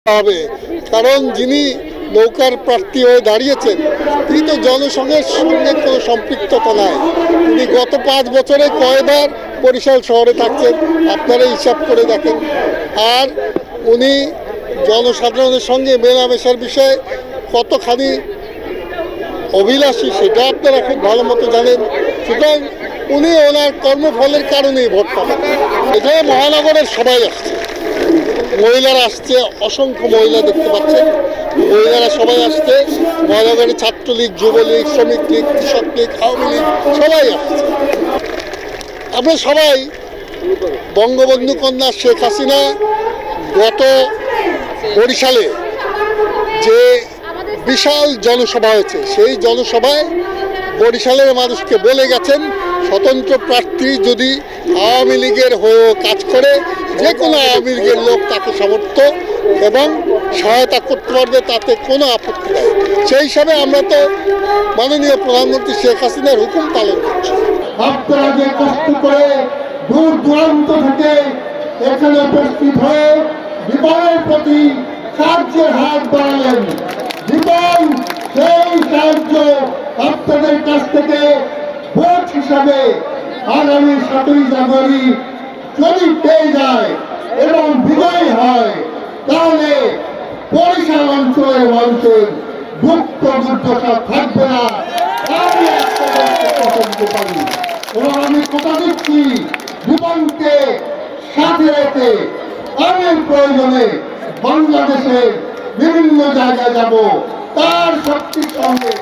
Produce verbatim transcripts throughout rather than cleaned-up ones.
হবে, কারণ যিনি নৌকার প্রার্থী হয়ে দাঁড়িয়েছেন তিনি তো জনসংঘের সঙ্গে কোনো সম্পৃক্ততা নাই। তিনি গত পাঁচ বছরে কয়বার বরিশাল শহরে থাকছেন আপনারা হিসাব করে দেখেন। আর উনি জনসাধারণের সঙ্গে মেলামেশার বিষয়ে কতখানি অভিলাষী সেটা আপনারা খুব ভালো মতো জানেন। সুতরাং উনি ওনার কর্মফলের কারণেই ভোট পাবেন। এখানে মহানগরের সবাই আসছে, মহিলারা আসছে, অসংখ্য মহিলা দেখতে পাচ্ছেন। মহিলারা সবাই আসছে, মহানগরের ছাত্রলীগ, যুবলীগ, শ্রমিক লীগ, কৃষক লীগ, আওয়ামী লীগ সবাই আসছে। আমরা সবাই বঙ্গবন্ধু কন্যা শেখ হাসিনা গত বরিশালে যে বিশাল জনসভা হয়েছে সেই জনসভায় বরিশালের মানুষকে বলে গেছেন স্বতন্ত্র প্রার্থী যদি আওয়ামী লীগের হয়েও কাজ করে যে কোনো আওয়ামী লীগের লোক তাকে সমর্থ এবং সহায়তা করতে পারবে, তাতে কোনো আপত্তি নেই। সেই হিসাবে আমরা তো মাননীয় প্রধানমন্ত্রী শেখ হাসিনার হুকুম পালন করছি। আপনারা যে কষ্ট করে দূর দূরান্ত থেকে এখানে উপস্থিত হয়ে রিপনের প্রতি সাহায্যের হাত বাড়ালেন, রিপন সেই সাহায্য আপনাদের কাছ থেকে ভোট হিসাবে আগামী সাতই জানুয়ারি যদি পেয়ে যায় এবং বিজয়ী হয় তাহলে বরিশাল অঞ্চলের মানুষের দুঃখ দুর্দশা থাকবে না। আমি আপনাদের পারি এবং আমি কথা দিচ্ছি রিপনকে সাথে রেখে আমি প্রয়োজনে বাংলাদেশের বিভিন্ন জায়গায় যাব, তার শক্তির সঙ্গে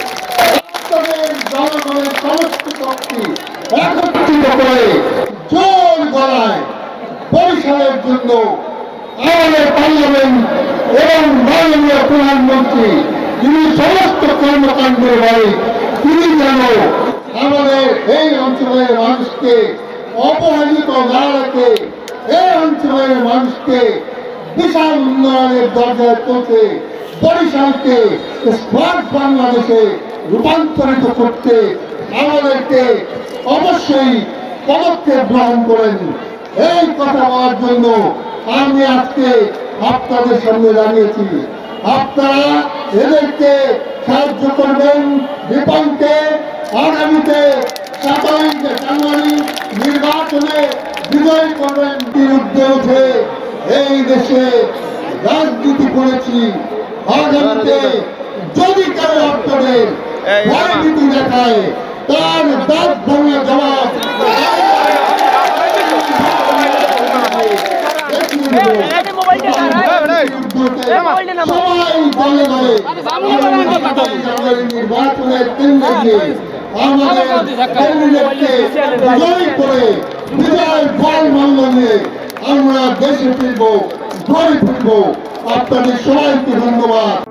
জনগণের সমস্ত শক্তি একত্রিত করে জোর গলায় বরিশালের জন্য আমাদের পার্লামেন্ট এবং মাননীয় প্রধানমন্ত্রী যিনি সমস্ত কর্মকাণ্ডের মালিক তিনি যেন আমাদের এই অঞ্চলের মানুষকে অবহেলিত না রেখে এই অঞ্চলের মানুষকে বিশাল উন্নয়নের দরজায় পৌঁছে বরিশালকে স্মার্ট বাংলাদেশে রূপান্তরিত করতে আমাদেরকে অবশ্যই পদক্ষেপ গ্রহণ করেন। এই কথা বলার জন্য আমি আজকে আপনাদের সামনে দাঁড়িয়েছি। আপনারা এদেরকে সাহায্য করবেন, রিপনকে আগামীতে সাতই জানুয়ারি নির্বাচনে বিজয় করবেন। বিরুদ্ধে উঠে এই দেশে রাজনীতি করেছি, আগামীতে যদি কেউ আপনাদের রাজনীতি দেখায় তার দাঁত ভাঙা জবাব নির্বাচনের কেন্দ্রে আমাদের বিজয় করে বিজয় ফল মান্য নিয়ে আমরা দেশে ফিরবো, ঘরে ফিরবো। আপনাদের সবাইকে ধন্যবাদ।